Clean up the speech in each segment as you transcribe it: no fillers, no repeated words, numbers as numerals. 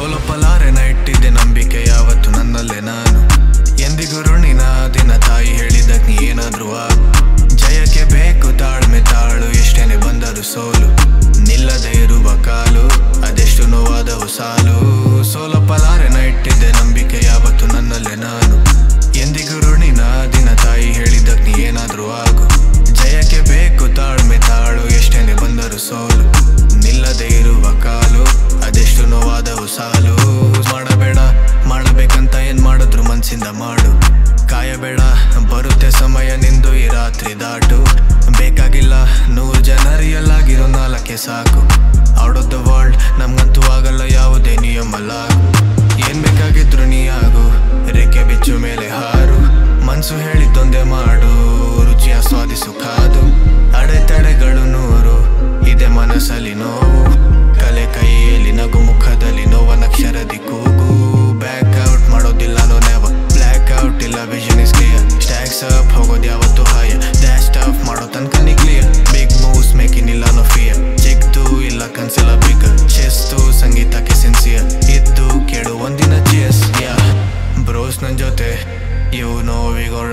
ಸೋಲೊಪ್ಪಲಾರೆ ಇಟ್ಟಿದ್ದೆ ನಂಬಿಕೆ ಯಾವತ್ತು ನನ್ನಲ್ಲೇ ನಾನು ಎಂದಿಗೂ ಋಣಿನ ದಿನ ತಾಯಿ ಹೇಳಿದಕ್ ನೀ ಏನಾದ್ರೂ ಆಗು ಜಯಕ್ಕೆ ಬೇಕು ತಾಳ್ಮೆ ತಾಳು ಎಷ್ಟೇನೆ ಬಂದರು ಸೋಲು ನಿಲ್ಲದೆ ಇರುವ ಕಾಲು ಅದೆಷ್ಟು ನೋವಾದವು ಸಾಲು ಸೋಲೊಪ್ಪಲಾರೆ ಇಟ್ಟಿದ್ದೆ ನಂಬಿಕೆ ಯಾವತ್ತು ನನ್ನಲ್ಲೇ ನಾನು ಎಂದಿಗೂ ಋಣಿನ ದಿನ ತಾಯಿ ಹೇಳಿದಕ್ ನೀ ಏನಾದ್ರೂ ಆಗು ಜಯಕ್ಕೆ ಬೇಕು ತಾಳ್ಮೆ ತಾಳು ಎಷ್ಟೇನೆ ಬಂದರು ಸೋಲು ನಿಲ್ಲದೆ ಇರುವ ಕಾಲು ಅದೆಷ್ಟು ನೋವಾದವು ಸಾಲು ಮಾಡಬೇಡ ಮಾಡಬೇಕಂತ ಏನ್ ಮಾಡಿದ್ರು ಮನ್ಸಿಂದ ಮಾಡು ಕಾಯಬೇಡ ಬರುತ್ತೆ ಸಮಯ ನಿಂದು ಈ ರಾತ್ರಿ ದಾಟು ಬೇಕಾಗಿಲ್ಲ 100 ಜನ ರಿಯಲ್ ಆಗಿರೋ 4 ಸಾಕು ಔಟ್ ಆಫ್ ದ ವರ್ಲ್ಡ್ ನಮ್ಗಂತೂ ಆಗಲ್ಲ ಯಾವುದೇ ನಿಯಮಲಾಗು ಏನ್ ಬೇಕಾಗಿದ್ರು ನೀ ಆಗು ರೇಖೆ ಬಿಚ್ಚು ಮೇಲೆ ಹಾರು ಮನ್ಸು ಹೇಳಿದ್ದೊಂದೇ ಮಾಡು ರುಚಿಯ ಸ್ವಾದಿಸು ಕಾದು ಅಡೆತಡೆಗಳು 100 ಇದೆ ಮನಸ್ಸಲ್ಲಿ ನೋವು ಕಲೆ ಕೈಯಲ್ಲಿ ನಗು ಮುಖದಲ್ಲಿ ನೋವನಕ್ಷರದಿ ಕೂಗು ಬ್ಯಾಕ್ ಔಟ್ ಮಾಡೋದಿಲ್ಲ ನೋ ನೆವರ್ ಬ್ಲ್ಯಾಕ್ ಔಟ್ ಇಲ್ಲ vision is clear stacks up ಹೋಗೋದು ಯಾವತ್ತು ಹಾಯ ಡ್ಯಾಶ್ ಟಫ್ ಮಾಡೋ ತನಕ ನೀ ಕ್ಲಿಯರ್ ಬಿಗ್ ಮೂವ್ಸ್ ಮೇಕಿನ್ ಇಲ್ಲ ನೋ ಫಿಯರ್ ಚಿಕ್ತು ಇಲ್ಲ ಕನ್ಸೆಲ್ಲ ಬಿಗ್ ಚೆಸ್ತು ಸಂಗೀತಕ್ಕೆ ಸಿನ್ಸಿಯರ್ ಇದ್ದು ಕೇಳು ಒಂದಿನ ಚಿಯರ್ಸ್ ಯಾ ಬ್ರೋಸ್ ನನ್ ಜೊತೆ you know we go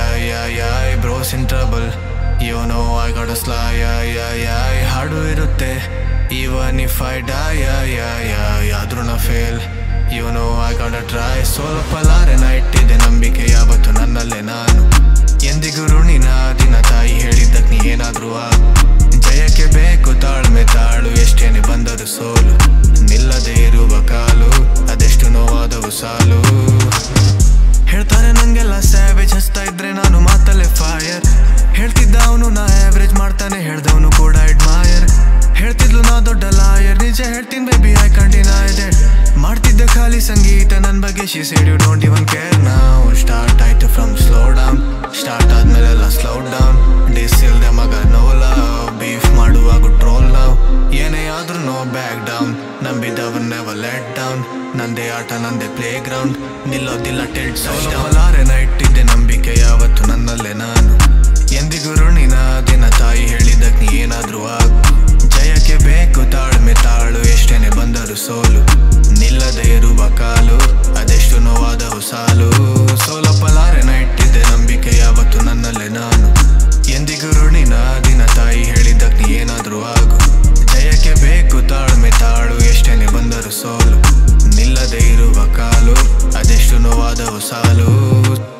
Roy bros in trouble you know I got a sly ಹಾಡು ಇರುತ್ತೆ even if I die ಆದ್ರೂ ನಾ fail you know I got a try ಸೋಲೊಪ್ಪಲಾರೆ ಇಟ್ಟಿದ್ದೆ ನಂಬಿಕೆ ಯಾವತ್ತು ನನ್ನಲ್ಲೇ ನಾನು ಎಂದಿಗೂ ಋಣಿನ ದಿನ ತಾಯಿ ಹೇಳಿದ್ದಕ್ ನೀ ಏನಾದ್ರೂ ಆಗು ಜಯಕ್ಕೆ ಬೇಕು ತಾಳ್ಮೆ ತಾಳು ಎಷ್ಟೇನೆ ಬಂದರು ಸೋಲು ನಿಲ್ಲದೆ ಇರುವ ಕಾಲು ಅದೆಷ್ಟು ನೋವಾದವು ಸಾಲು ಹೇಳ್ತಾರೆ ನಂಗೆಲ್ಲ ಸ್ಯಾವೇಜ್ ಹಚ್ತಾ ಇದ್ರೆ ನಾನು ಮಾತಲ್ಲೇ ಫೈರ್ ಹೇಳ್ತಿದ್ದ ಅವನು ನಾ ಆವ್ರೇಜ್ ಮಾಡ್ತಾನೆ ಹೇಳ್ದವನು ಕೂಡ ಅಡ್ಮೈರ್ ಹೇಳ್ತಿದ್ಲು ನಾ ದೊಡ್ಡ ಲಾಯರ್ ನಿಜ ಹೇಳ್ತೀನಿ baby I can't deny that ಮಾಡ್ತಿದ್ದೆ ಖಾಲಿ ಸಂಗೀತ ನನ್ ಬಗ್ಗೆ she said you don't even care now start ಆಯ್ತು ಫ್ರಮ್ ಸ್ಲೋ ಡೌನ್ ಸ್ಟಾರ್ಟ್ ಆದ್ಮೇಲೆಲ್ಲ ಸ್ಲೋ ಡೌನ್ ಡಿಸ್ ಇಲ್ದೆ ಮಗ ನೋ ಲವ್ ಬೀಫ್ ಮಾಡುವಾಗ ಟ್ರೋಲ್ ನಾವು ಏನೇ ಆದ್ರೂ ನೋ ಬ್ಯಾಕ್ ಡೌನ್ ನಂಬಿದವನ್ ನೆವರ್ ಲೆಟ್ ಡೌನ್ ನಂದೇ ಆಟ ನಂದೇ ಪ್ಲೇ ಗ್ರೌಂಡ್ ನಿಲ್ಲೋದಿಲ್ಲ ಟೆಲ್ಟ್ ಸೋಲೊಪ್ಪಲಾರೆ ಇಟ್ಟಿದ್ದೆ ನಂಬಿಕೆ ಯಾವತ್ತು ನನ್ನಲ್ಲೇ ನಾನು ಎಂದಿಗೂ ಋಣಿನ ದಿನ ತಾಯಿ ಹೇಳಿದಕ್ ನೀ ಏನಾದ್ರೂ ಆಗು ಜಯಕ್ಕೆ ಬೇಕು ತಾಳ್ಮೆ ತಾಳು ಎಷ್ಟೇನೆ ಬಂದರು ಸೋಲು ನಿಲ್ಲದೆ ಇರುವ ಕಾಲು ಅದೆಷ್ಟು ನೋವಾದವು ಸಾಲು ಸೋಲೊಪ್ಪಲಾರೆ ಇಟ್ಟಿದ್ದೆ ನಂಬಿಕೆ ಯಾವತ್ತು ನನ್ನಲ್ಲೇ ನಾನು ಎಂದಿಗೂ ಋಣಿನ ದಿನ ತಾಯಿ ಹೇಳಿದ್ದಕ್ ನೀ ಏನಾದ್ರೂ ಆಗು ಜಯಕ್ಕೆ ಬೇಕು ತಾಳ್ಮೆ ತಾಳು ಎಷ್ಟೇನೆ ಬಂದರು ಸೋಲು ನಿಲ್ಲದೆ ಇರುವ ಕಾಲು ಅದೆಷ್ಟು ನೋವಾದವು ಸಾಲು